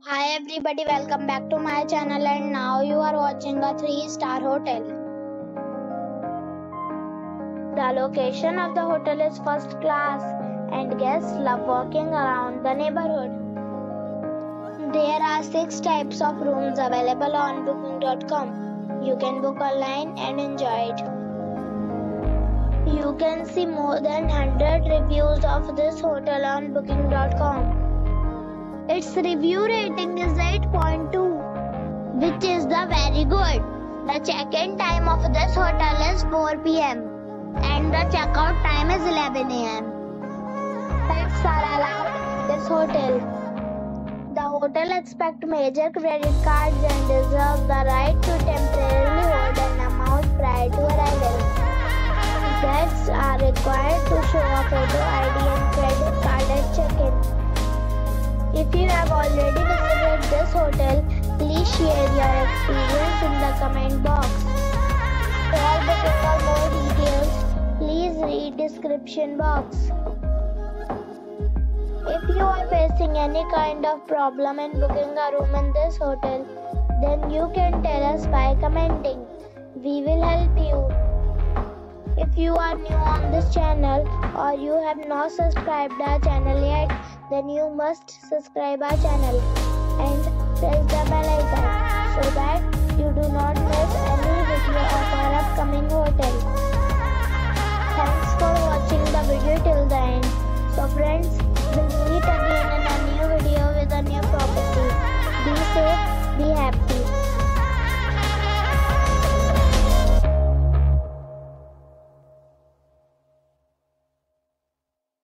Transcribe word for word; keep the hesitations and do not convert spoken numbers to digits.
Hi everybody, welcome back to my channel and now you are watching a three star hotel. The location of the hotel is first class and guests love walking around the neighborhood. There are six types of rooms available on booking dot com. You can book online and enjoy it. You can see more than one hundred reviews of this hotel on booking dot com. Its review rating is eight point two, which is the very good. The check-in time of this hotel is four p m and the check-out time is eleven a m Pets are allowed in this hotel. The hotel accepts major credit cards and reserves the right to temporarily hold an amount prior to arrival. Guests are required to show a photo I D and credit card at check-in. If you have already visited this hotel, please share your experience in the comment box. For booking or more details, please read description box. If you are facing any kind of problem in booking a room in this hotel, then you can tell us by commenting. We will help you. If you are new on this channel or you have not subscribed our channel yet, then you must subscribe our channel and press the bell icon so that you do not miss any video of our upcoming hotel. Thanks for watching the video till the end.